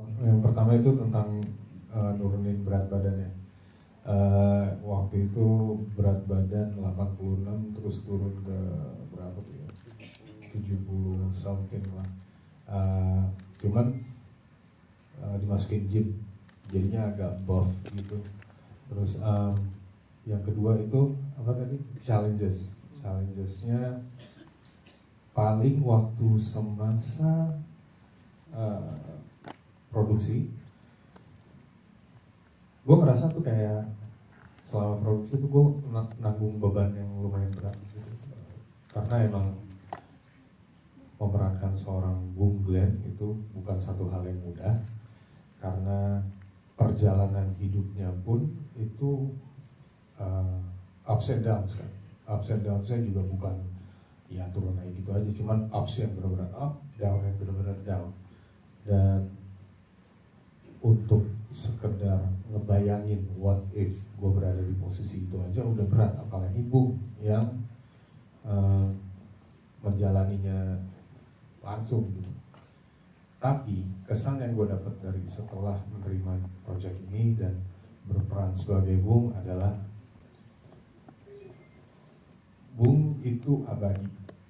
Yang pertama itu tentang nurunin berat badannya. Waktu itu berat badan 86 terus turun ke berapa tuh ya? 70 something lah. Cuman dimasukin gym, jadinya agak buff gitu. Terus yang kedua itu apa tadi? Challengesnya paling waktu semasa produksi, gue ngerasa tuh kayak selama produksi tuh gue nanggung beban yang lumayan berat gitu. Karena emang memerankan seorang Bung Glenn itu bukan satu hal yang mudah, karena perjalanan hidupnya pun itu ups and downs kan. Ups and downs-nya juga bukan ya turun naik gitu aja, cuman ups yang benar-benar up, down yang benar-benar down. Dan untuk sekedar ngebayangin what if gue berada di posisi itu aja udah berat, apalagi Bung yang menjalaninya langsung gitu. Tapi kesan yang gue dapat dari setelah menerima project ini dan berperan sebagai Bung adalah Bung itu abadi.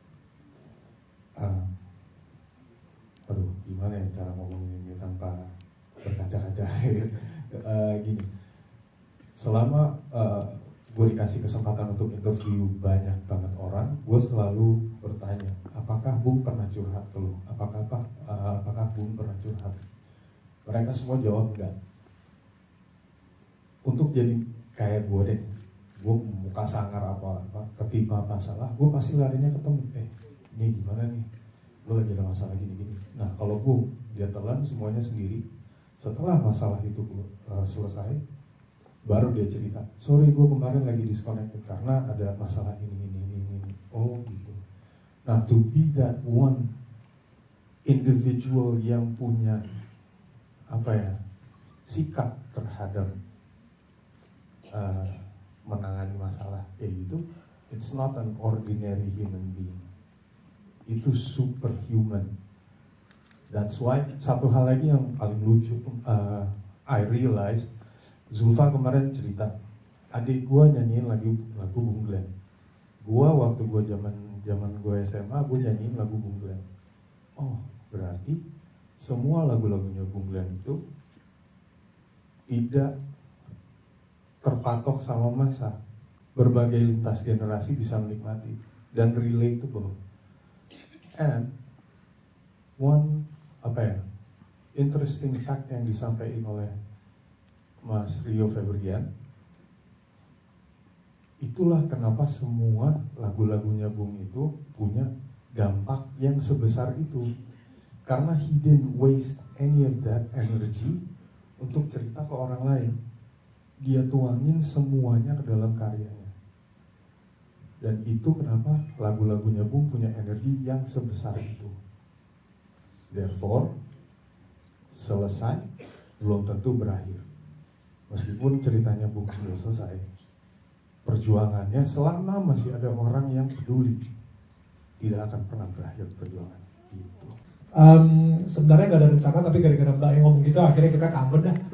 Aduh, gimana ya cara ngomongin ini tanpa berkaca-kaca. Gini, selama gue dikasih kesempatan untuk interview banyak banget orang, gue selalu bertanya, apakah Bung pernah curhat ke lu? Apakah Bung pernah curhat? Mereka semua jawab enggak. Untuk jadi kayak gue deh, gue muka sangar apa-apa, ketimpa masalah, gue pasti larinya ketemu, ini gimana nih? Gue lagi ada masalah gini-gini. Nah kalau Bung, dia telan semuanya sendiri. Setelah masalah itu selesai, baru dia cerita, sorry gue kemarin lagi disconnected karena ada masalah ini. Oh gitu. Nah, to be that one individual yang punya sikap terhadap menangani masalah kayak gitu, it's not an ordinary human being. Itu superhuman. That's why satu hal lagi yang paling lucu, I realized Zulfa kemarin cerita, adik gue nyanyiin lagu Bung Glenn. Gue waktu gue zaman gue SMA, gue nyanyiin lagu Bung Glenn. Oh, berarti semua lagu-lagunya Bung Glenn itu tidak terpatok sama masa. Berbagai lintas generasi bisa menikmati dan relatable. And one interesting fact yang disampaikan oleh Mas Rio Febrian, itulah kenapa semua lagu-lagunya Bung itu punya dampak yang sebesar itu, karena he didn't waste any of that energy untuk cerita ke orang lain. Dia tuangin semuanya ke dalam karyanya, dan itu kenapa lagu-lagunya Bung punya energi yang sebesar itu. Therefore, selesai belum tentu berakhir. Meskipun ceritanya Bung sudah selesai, perjuangannya selama masih ada orang yang peduli, tidak akan pernah berakhir perjuangan gitu. Sebenarnya gak ada rencana, tapi gara-gara Mbak yang ngomong gitu akhirnya kita ke Ambon dah.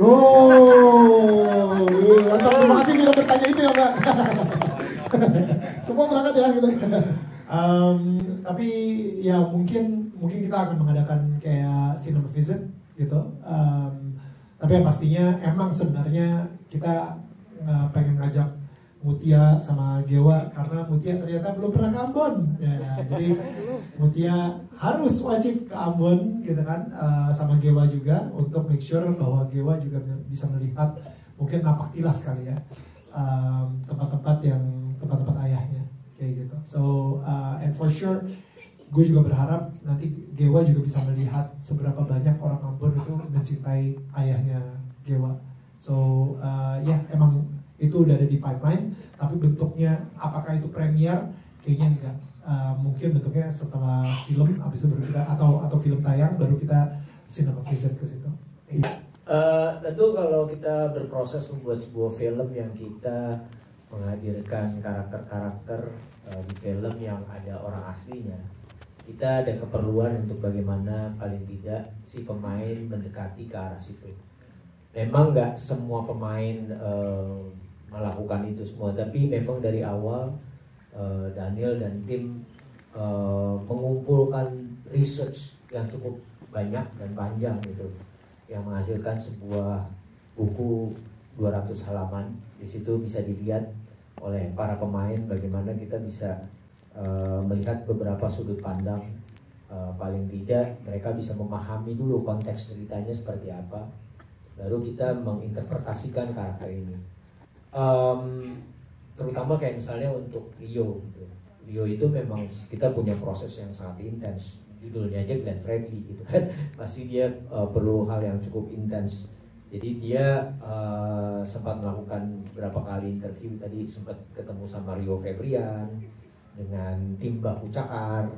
Terima kasih sudah bertanya itu ya Mbak. Semua berangkat ya gitu. Tapi ya mungkin kita akan mengadakan kayak cinema visit gitu. Tapi yang pastinya emang sebenarnya kita pengen ngajak Mutia sama Gewa, karena Mutia ternyata belum pernah ke Ambon ya, jadi Mutia harus wajib ke Ambon gitu kan, sama Gewa juga, untuk make sure bahwa Gewa juga bisa melihat mungkin napak tilas kali ya, tempat-tempat ayahnya kayak gitu. So and for sure gue juga berharap nanti Gewa juga bisa melihat seberapa banyak orang Ambon itu mencintai ayahnya Gewa. So emang itu udah ada di pipeline, tapi bentuknya apakah itu premier, kayaknya enggak. Mungkin bentuknya setelah film, habis itu baru kita atau film tayang, baru kita cinema visit ke situ. Tentu kalau kita berproses membuat sebuah film yang kita menghadirkan karakter-karakter di film yang ada orang aslinya, kita ada keperluan untuk bagaimana paling tidak si pemain mendekati ke arah situ. Memang nggak semua pemain melakukan itu semua, tapi memang dari awal Daniel dan tim mengumpulkan research yang cukup banyak dan panjang gitu, yang menghasilkan sebuah buku 200 halaman. Di situ bisa dilihat oleh para pemain bagaimana kita bisa melihat beberapa sudut pandang. Paling tidak mereka bisa memahami dulu konteks ceritanya seperti apa, baru kita menginterpretasikan karakter ini. Terutama kayak misalnya untuk Leo gitu. Leo itu memang kita punya proses yang sangat intens. Judulnya aja Glenn Fredly gitu kan. Pasti dia perlu hal yang cukup intens. Jadi dia sempat melakukan beberapa kali interview. Tadi sempat ketemu sama Rio Febrian, dengan tim Baku Cakar,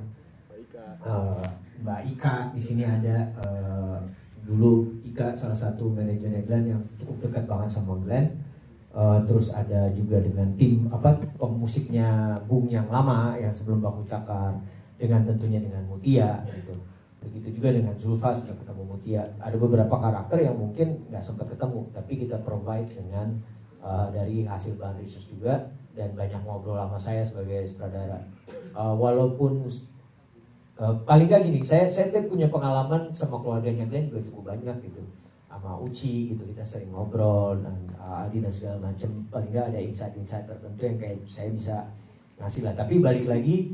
Mbak Ika di sini ada. Dulu Ika salah satu manajernya Glenn yang cukup dekat banget sama Glenn. Terus ada juga dengan tim pemusiknya Bung yang lama yang sebelum Baku Cakar, dengan tentunya dengan Mutia gitu. Begitu juga dengan Zulfa sudah ketemu Mutia. Ada beberapa karakter yang mungkin nggak sempat ketemu, tapi kita provide dengan dari hasil bahan research juga, dan banyak ngobrol sama saya sebagai sutradara. Walaupun paling nggak gini, saya punya pengalaman sama keluarganya Glenn juga cukup banyak gitu, sama Uci gitu, kita sering ngobrol dan Adi dan segala macam. Paling nggak ada insight-insight tertentu yang kayak saya bisa ngasih lah. Tapi balik lagi,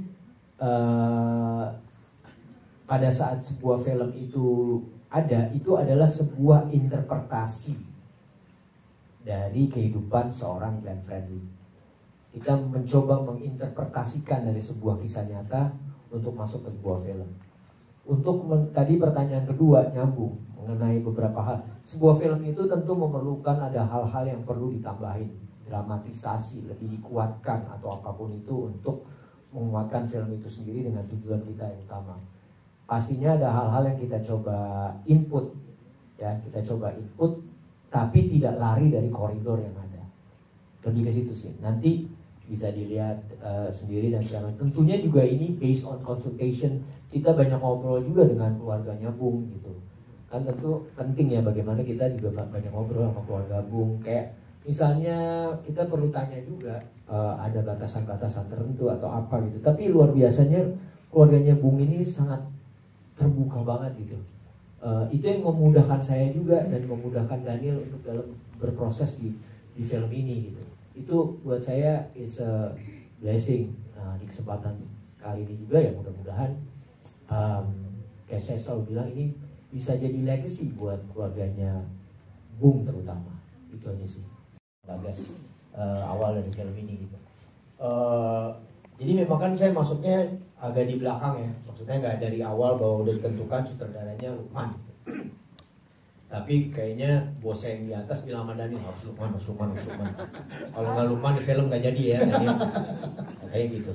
pada saat sebuah film itu adalah sebuah interpretasi dari kehidupan seorang Glenn Fredly. Kita mencoba menginterpretasikan dari sebuah kisah nyata untuk masuk ke sebuah film. Tadi pertanyaan kedua nyambung mengenai beberapa hal. Sebuah film itu tentu memerlukan ada hal-hal yang perlu ditambahin, dramatisasi, lebih dikuatkan atau apapun itu untuk menguatkan film itu sendiri dengan tujuan kita yang utama. Pastinya ada hal-hal yang kita coba input, tapi tidak lari dari koridor yang ada. Lebih ke situ sih. Nanti bisa dilihat sendiri dan segala macam. Tentunya juga ini based on consultation. Kita banyak ngobrol juga dengan keluarganya Bung gitu. Kan tentu penting ya bagaimana kita juga banyak ngobrol sama keluarga Bung. Kayak misalnya kita perlu tanya juga ada batasan-batasan tertentu atau apa gitu. Tapi luar biasanya keluarganya Bung ini sangat terbuka banget gitu. Itu yang memudahkan saya juga dan memudahkan Daniel untuk dalam berproses di film ini gitu. Itu buat saya is a blessing. Di kesempatan kali ini juga ya mudah-mudahan kayak saya selalu bilang, ini bisa jadi legacy buat keluarganya Bung terutama. Itu aja sih bagas awal dari film ini gitu. Jadi memang kan saya masuknya agak di belakang ya, maksudnya nggak dari awal bahwa udah ditentukan sutradaranya Lukman. Tapi kayaknya bos saya yang di atas bilang sama Daniel harus Lukman. Kalau nggak Lukman di film nggak jadi ya Daniel. Kayak gitu.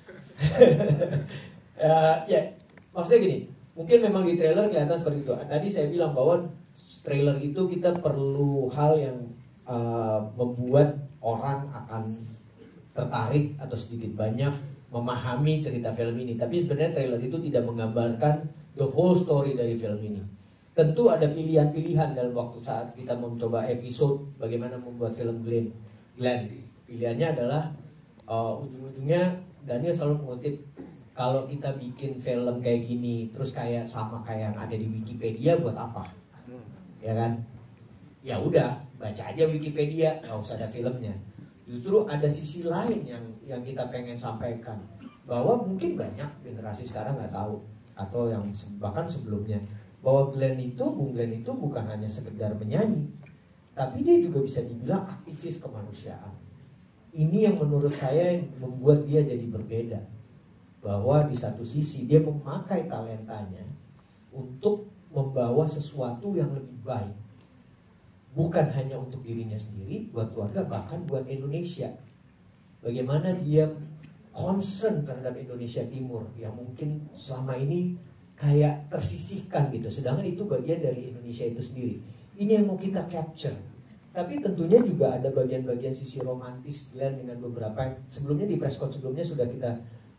Ya, maksudnya gini, mungkin memang di trailer kelihatan seperti itu. Tadi saya bilang bahwa trailer itu kita perlu hal yang membuat orang akan tertarik atau sedikit banyak memahami cerita film ini. Tapi sebenarnya trailer itu tidak menggambarkan the whole story dari film ini. Tentu ada pilihan-pilihan dalam waktu saat kita mencoba episode bagaimana membuat film Glenn. Pilihannya adalah ujung-ujungnya Daniel selalu mengutip, kalau kita bikin film kayak gini terus kayak sama kayak yang ada di Wikipedia buat apa? Ya kan? Ya udah, baca aja Wikipedia, nggak usah ada filmnya. Justru ada sisi lain yang kita pengen sampaikan, bahwa mungkin banyak generasi sekarang nggak tahu, atau yang bahkan sebelumnya, bahwa Bung Glenn itu bukan hanya sekedar menyanyi, tapi dia juga bisa dibilang aktivis kemanusiaan. Ini yang menurut saya membuat dia jadi berbeda, bahwa di satu sisi dia memakai talentanya untuk membawa sesuatu yang lebih baik, bukan hanya untuk dirinya sendiri, buat keluarga, bahkan buat Indonesia. Bagaimana dia concern terhadap Indonesia Timur yang mungkin selama ini kayak tersisihkan gitu, sedangkan itu bagian dari Indonesia itu sendiri. Ini yang mau kita capture. Tapi tentunya juga ada bagian-bagian sisi romantis Glenn dengan beberapa yang sebelumnya di press con sebelumnya sudah kita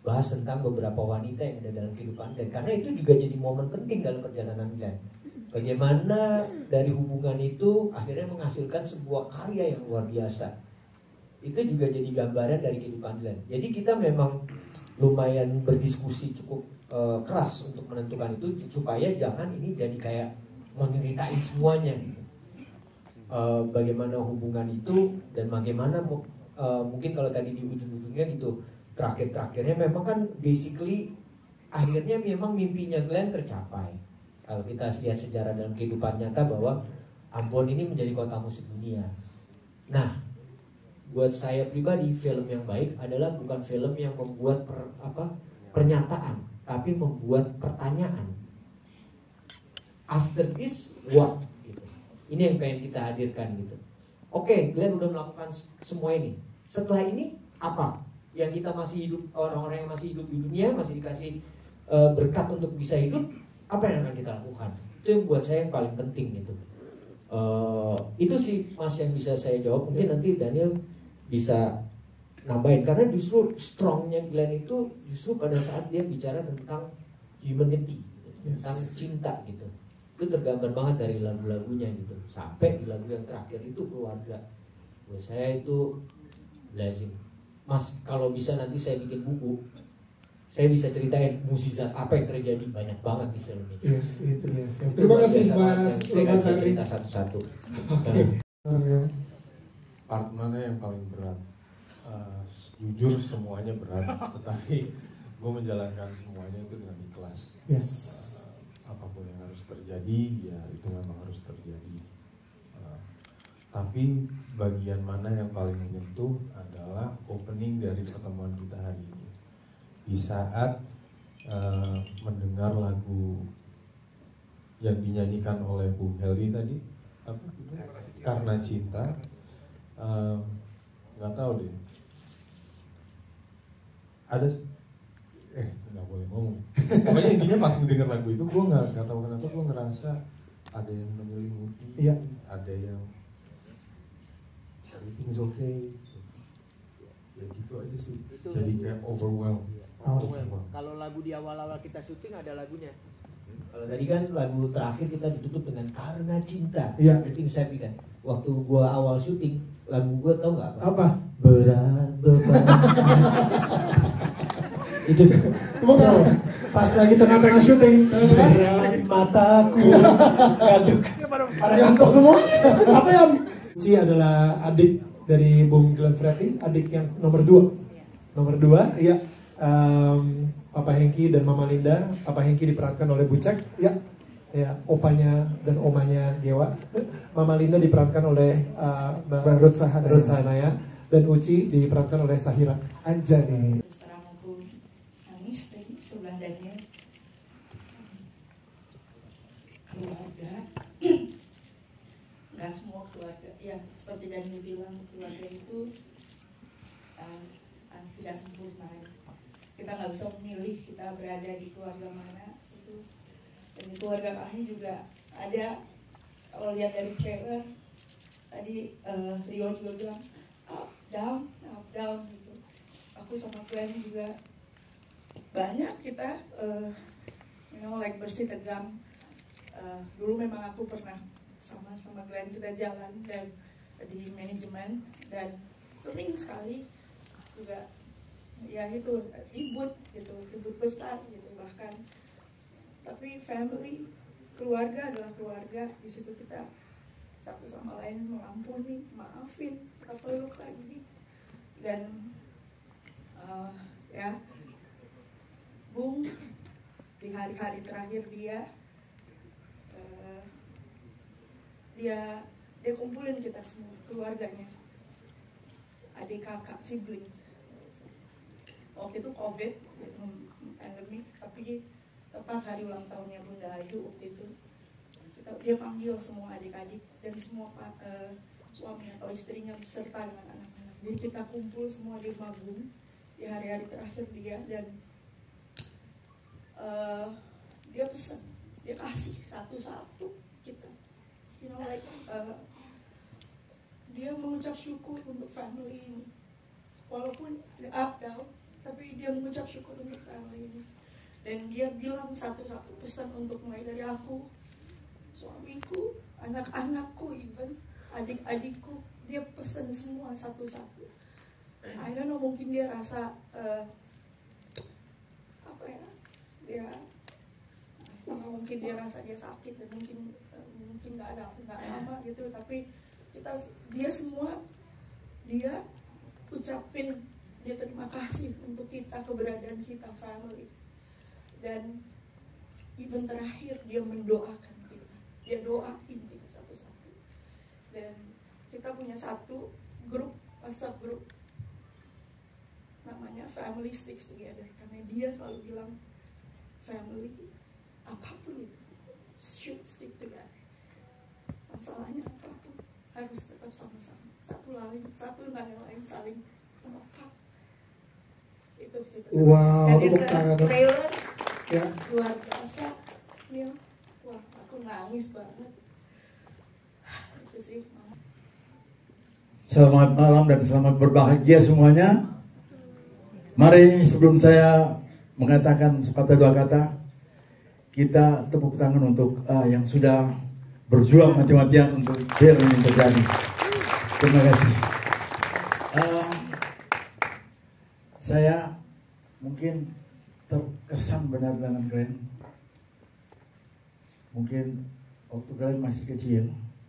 bahas tentang beberapa wanita yang ada dalam kehidupan Glenn, karena itu juga jadi momen penting dalam perjalanan Glenn. Bagaimana dari hubungan itu akhirnya menghasilkan sebuah karya yang luar biasa. Itu juga jadi gambaran dari kehidupan Glenn. Jadi kita memang lumayan berdiskusi cukup keras untuk menentukan itu, supaya jangan ini jadi kayak menyeritain semuanya gitu. Bagaimana hubungan itu dan bagaimana mungkin kalau tadi di ujung-ujungnya gitu, terakhir-terakhirnya memang kan basically akhirnya memang mimpinya Glenn tercapai. Kalau kita lihat sejarah dalam kehidupan nyata bahwa Ambon ini menjadi kota musik dunia. Nah, buat saya pribadi film yang baik adalah bukan film yang membuat pernyataan, tapi membuat pertanyaan. After this what? Gitu. Ini yang pengen kita hadirkan gitu. Oke, Glenn udah melakukan semua ini. Setelah ini apa? Yang kita masih hidup, orang-orang yang masih hidup di dunia masih dikasih berkat untuk bisa hidup, apa yang akan kita lakukan? Itu yang buat saya yang paling penting gitu. Itu sih Mas yang bisa saya jawab. Mungkin nanti Daniel bisa nambahin, karena justru strongnya Glenn itu justru pada saat dia bicara tentang humanity, tentang cinta gitu. Itu tergambar banget dari lagu-lagunya gitu, sampai di lagu yang terakhir itu keluarga. Buat saya itu lazim. Mas, kalau bisa nanti saya bikin buku, saya bisa ceritain mukjizat apa yang terjadi, banyak banget di film ini. Yes, itu dia. Terima kasih Mas. Saya akan cerita satu-satu. Part mana yang paling berat? Jujur semuanya berat, tetapi gue menjalankan semuanya itu dengan ikhlas. Yes. Apapun yang harus terjadi, ya itu memang harus terjadi. Tapi bagian mana yang paling menyentuh adalah opening dari pertemuan kita hari ini. Di saat mendengar lagu yang dinyanyikan oleh Bung Heldi tadi, apa itu? Karena Cinta, nggak tahu deh. Ada nggak boleh ngomong. Pokoknya intinya pas mendengar lagu itu gue nggak tahu kenapa gue ngerasa ada yang menyelimuti, iya. Ada yang everything's okay, ya gitu aja sih. Jadi kayak overwhelmed. Kalau lagu di awal-awal kita syuting ada lagunya. Kalau tadi kan lagu terakhir kita ditutup dengan Karena Cinta. Iya. Berarti saya kan. Waktu gua awal syuting, lagu gua tau nggak apa? Berat beban. Itu Cuma pas lagi tengah-tengah syuting, berat mataku. Ada ngantuk semuanya, capean. Uci adalah adik dari Bung Glenn Fredly, adik yang nomor 2. Nomor 2, iya. Papa Hengki dan Mama Linda. Papa Hengki diperankan oleh Bucek, ya. Ya, opanya dan omanya Dewa. Mama Linda diperankan oleh Mbak Ruth Sahanaya. Dan Uci diperankan oleh Sahira Anjani. Terus terang aku nangis tadi sebelah Daniel. Keluarga, nggak semua keluarga. Ya, seperti Daniel bilang, keluarga itu tidak sempurna. Kita nggak bisa memilih kita berada di keluarga mana itu. Dan di keluarga kami juga ada, kalau lihat dari trailer tadi Rio juga bilang up down gitu. Aku sama Glenn juga banyak kita like bersih tegang. Dulu memang aku pernah sama Glenn kita jalan dan di manajemen, dan sering sekali juga ya itu ribut besar gitu bahkan. Tapi family, keluarga adalah keluarga. Di situ kita satu sama lain mengampuni, maafin, kita peluk lagi. Dan ya Bung di hari-hari terakhir dia kumpulin kita semua, keluarganya, adik kakak, siblings. Waktu itu COVID, pandemi, tapi tepat hari ulang tahunnya Bunda Ayu waktu itu dia panggil semua adik-adik dan semua suami atau istrinya beserta dengan anak-anak. Jadi kita kumpul semua di rumah Bung di hari-hari terakhir dia, dan dia pesan, dia kasih satu-satu kita, dia mengucap syukur untuk family ini, walaupun up down, tapi dia mengucap syukur untuk family ini. Dan dia bilang satu-satu pesan untuk mulai dari aku, suamiku, anak-anakku, even adik-adikku, dia pesan semua satu-satu. I don't know, mungkin dia rasa apa ya, mungkin dia rasa dia sakit dan mungkin nggak lama gitu, tapi dia semua dia ucapin dia terima kasih untuk kita, keberadaan kita family. Dan even terakhir dia mendoakan kita, dia doain kita satu-satu. Dan kita punya satu grup, WhatsApp grup, namanya Family Sticks Together, karena dia selalu bilang family apapun itu should stick together. Masalahnya apapun harus tetap sama-sama, satu lain saling menopang. Itu sih pesan. Wow, Dan tepuk it's a tangan. trailer Ya. luar biasa, Mil. Wah, aku nangis banget. Itu sih, Mama. Selamat malam dan selamat berbahagia semuanya. Mari sebelum saya mengatakan sepatah dua kata, kita tepuk tangan untuk yang sudah berjuang mati-matian untuk biar ini terjadi. Terima kasih. Saya mungkin terkesan benar dengan kalian. Mungkin waktu kalian masih kecil,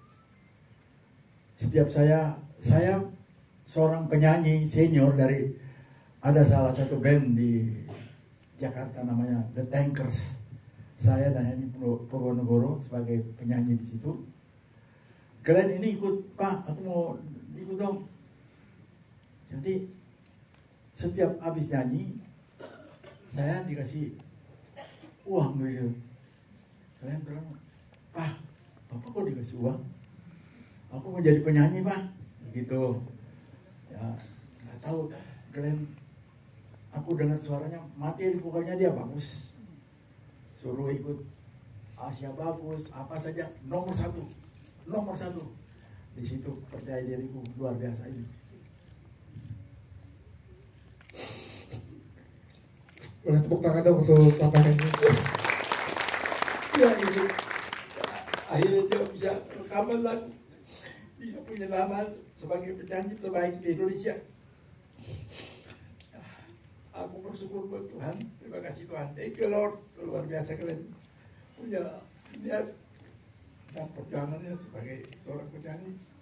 setiap saya seorang penyanyi senior dari ada salah satu band di Jakarta namanya The Tankers. Saya dan Henny Purwonegoro sebagai penyanyi di situ. Kalian ini ikut, Pak, aku mau ikut dong. Jadi setiap habis nyanyi saya dikasih uang gitu. Kalian bilang, Pak, Bapak kok dikasih uang? Aku mau jadi penyanyi, Pak. Gitu. Ya, nggak tahu kalian. Aku dengar suaranya mati, vokalnya dia bagus. Suruh ikut Asia bagus, apa saja nomor satu. Di situ percaya diriku luar biasa ini. Boleh tepuk tangan dong untuk Bapak Henry. Ya ini akhirnya dia bisa rekaman lagu, bisa punya nama sebagai penyanyi terbaik di Indonesia. Aku bersyukur buat Tuhan. Terima kasih Tuhan. Thank you Lord. Luar biasa kalian punya niat dan perjuangannya sebagai seorang penyanyi.